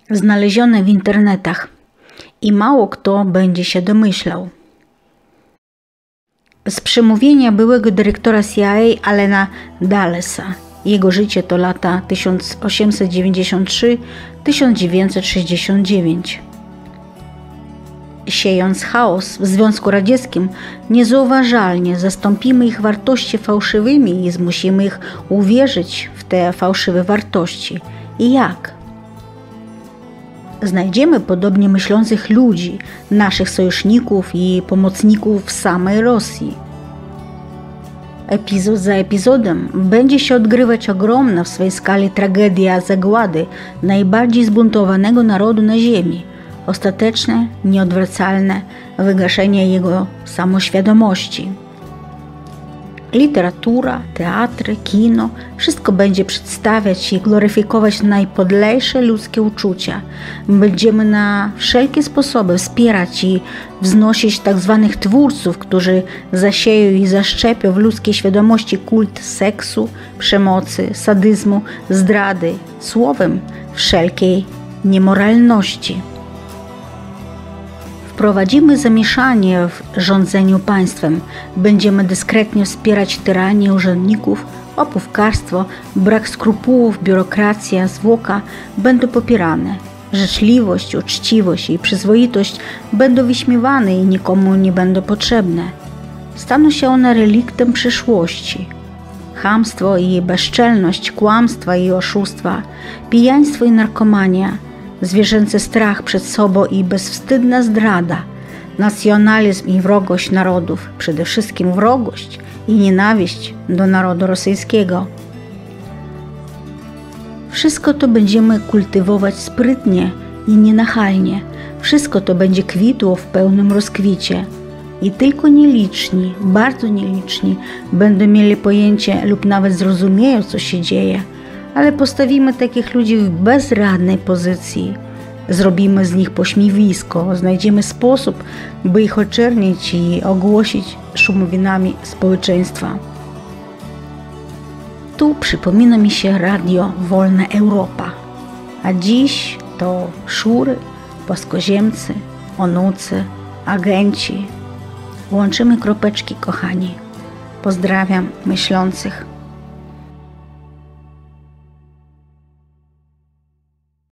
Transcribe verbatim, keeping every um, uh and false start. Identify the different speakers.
Speaker 1: znalezione w internetach i mało kto będzie się domyślał. Z przemówienia byłego dyrektora C I A Allena Dullesa. Jego życie to lata tysiąc osiemset dziewięćdziesiąt trzy do tysiąc dziewięćset sześćdziesiąt dziewięć. Siejąc chaos w Związku Radzieckim, niezauważalnie zastąpimy ich wartości fałszywymi i zmusimy ich uwierzyć w te fałszywe wartości. I jak? Znajdziemy podobnie myślących ludzi, naszych sojuszników i pomocników w samej Rosji. Epizod za epizodem będzie się odgrywać ogromna w swojej skali tragedia zagłady najbardziej zbuntowanego narodu na ziemi. Ostateczne, nieodwracalne wygaszenie jego samoświadomości. Literatura, teatry, kino, wszystko będzie przedstawiać i gloryfikować najpodlejsze ludzkie uczucia. Będziemy na wszelkie sposoby wspierać i wznosić tzw. twórców, którzy zasieją i zaszczepią w ludzkiej świadomości kult seksu, przemocy, sadyzmu, zdrady, słowem wszelkiej niemoralności. Wprowadzimy zamieszanie w rządzeniu państwem. Będziemy dyskretnie wspierać tyranię urzędników, łapówkarstwo, brak skrupułów, biurokracja, zwłoka będą popierane. Życzliwość, uczciwość i przyzwoitość będą wyśmiewane i nikomu nie będą potrzebne. Staną się one reliktem przyszłości. Chamstwo i bezczelność, kłamstwa i oszustwa, pijaństwo i narkomania, zwierzęcy strach przed sobą i bezwstydna zdrada, nacjonalizm i wrogość narodów, przede wszystkim wrogość i nienawiść do narodu rosyjskiego. Wszystko to będziemy kultywować sprytnie i nienachalnie. Wszystko to będzie kwitło w pełnym rozkwicie. I tylko nieliczni, bardzo nieliczni będą mieli pojęcie lub nawet zrozumieją, co się dzieje. Ale postawimy takich ludzi w bezradnej pozycji. Zrobimy z nich pośmiewisko, znajdziemy sposób, by ich oczernić i ogłosić szumowinami społeczeństwa. Tu przypomina mi się radio Wolna Europa. A dziś to szury, płaskoziemcy, onucy, agenci. Łączymy kropeczki, kochani. Pozdrawiam myślących.